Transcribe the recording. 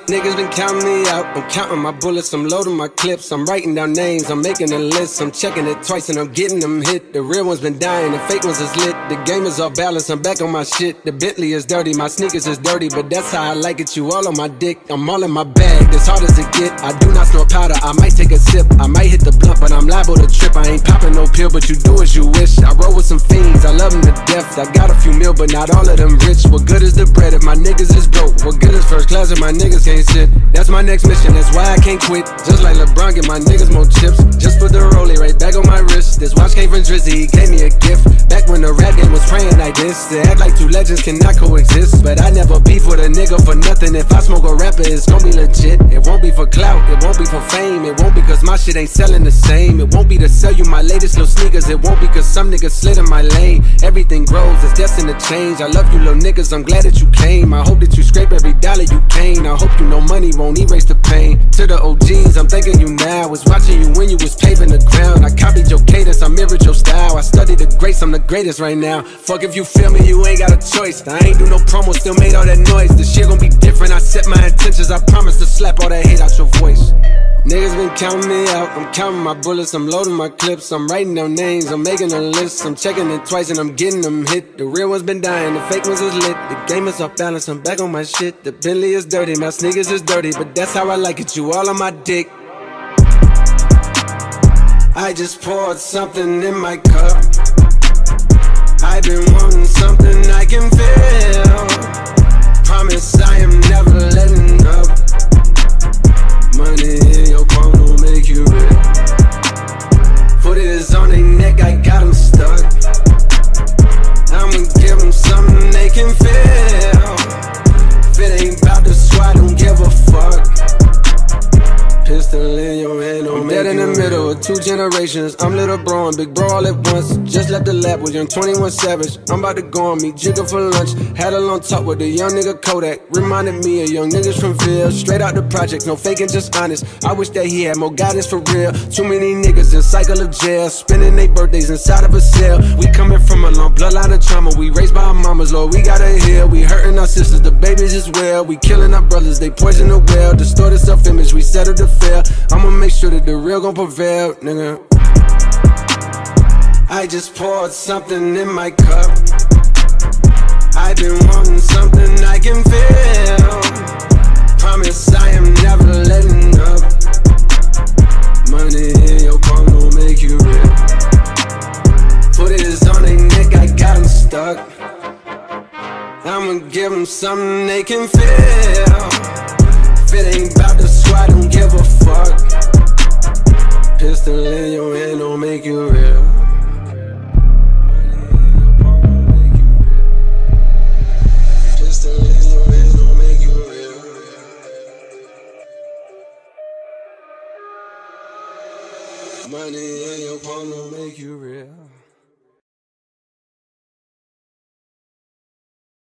Niggas been counting me out, I'm counting my bullets, I'm loading my clips, I'm writing down names, I'm making a list, I'm checking it twice and I'm getting them hit. The real ones been dying, the fake ones is lit, the game is off balance, I'm back on my shit. The Bentley is dirty, my sneakers is dirty, but that's how I like it, you all on my dick. I'm all in my bag, as hard as it get, I do not store powder, I might take a sip, I might hit the blunt, but I'm liable to trip. I ain't popping no pill, but you do as you wish. I roll with some fiends, I love them to death, I got a few mil, but not all of them rich. What good is the bread if my niggas is broke? What good is first class if my niggas can't sit? That's my next mission, that's why I can't quit. Just like LeBron, get my niggas more chips. Just put the rollie right back on my wrist. This watch came from Drizzy, he gave me a gift. Back when the rap game was praying like this. They act like two legends cannot coexist, but I never beef with a nigga for nothing. If I smoke a rapper, it's gon' be legit. It won't be for clout, it won't be for fame. It won't be cause my shit ain't selling the same. It won't be to sell you my latest little sneakers. It won't be cause some niggas slid in my lane. Everything grows, it's destined to change. I love you little niggas, I'm glad that you came. I hope that you scrape every dollar you gain. I hope you know money won't erase the pain. To the OGs, I'm thanking you now. Was watching you when you was paving the ground. I copied your cadence, I mirrored your style. I studied the greats, I'm the greatest right now. Fuck if you feel me, you ain't got a choice. I ain't do no promo, still made all that noise. The shit gon' be different, I set my intentions. I promise to slap all that hate out your voice. Niggas been counting me out, I'm counting my bullets, I'm loading my clips, I'm writing down names, I'm making a list, I'm checking it twice and I'm getting them hit. The real ones been dying, the fake ones is lit, the game is off balance, I'm back on my shit. The Bentley is dirty, my sneakers is dirty, but that's how I like it, you all on my dick. I just poured something in my cup, I've been wanting something I can feel. Promise I am never letting up. Money in your palm don't make you rich. Foot is on their neck, I got them stuck. I'ma give them something they can feel. If it ain't about the swat, don't give a fuck. Pistol in your hand, don't make you dead in the middle of two generations. I'm little bro and big bro all at once. Just left the lab with young 21 Savage. I'm about to go on me Jigger for lunch. Had a long talk with the young nigga Kodak. Reminded me of young niggas from Ville. Straight out the project, no faking, just honest. I wish that he had more guidance for real. Too many niggas in cycle of jail, spending their birthdays inside of a cell. We coming from a long bloodline of trauma. We raised by our mamas, Lord, we gotta heal. We hurting our sisters, the babies as well. We killing our brothers, they poison the well. Distorted self-image, we settle to fail. I'ma make sure that the real gon' prevail, nigga. I just poured something in my cup, I've been wanting something I can feel. Promise I am never letting up. Money in your palm don't make you real. Foot is on their neck, I got them stuck. I'ma give them something they can feel. If it ain't about the swat, don't give a fuck. Pistol in your hand don't make you real. Pistol in your hand don't make you real. Money in your palm don't make you real.